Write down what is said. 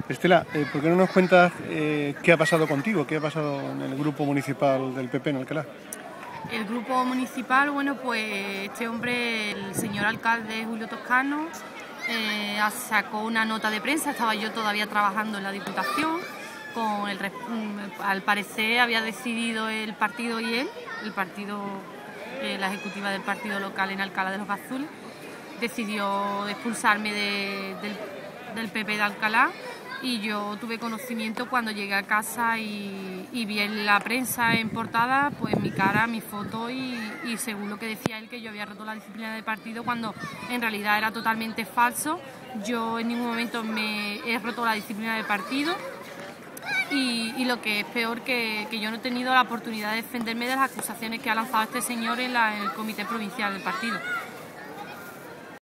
Estela, ¿por qué no nos cuentas qué ha pasado contigo? ¿Qué ha pasado en el grupo municipal del PP en Alcalá? El grupo municipal, bueno, pues este hombre, el señor alcalde Julio Toscano, sacó una nota de prensa. Estaba yo todavía trabajando en la Diputación. Al parecer había decidido el partido y él, la ejecutiva del partido local en Alcalá de los Gazules, decidió expulsarme del PP de Alcalá. Y yo tuve conocimiento cuando llegué a casa y vi en la prensa en portada pues mi cara, mi foto y según lo que decía él, que yo había roto la disciplina del partido, cuando en realidad era totalmente falso. Yo en ningún momento me he roto la disciplina del partido y lo que es peor, que yo no he tenido la oportunidad de defenderme de las acusaciones que ha lanzado este señor en el comité provincial del partido.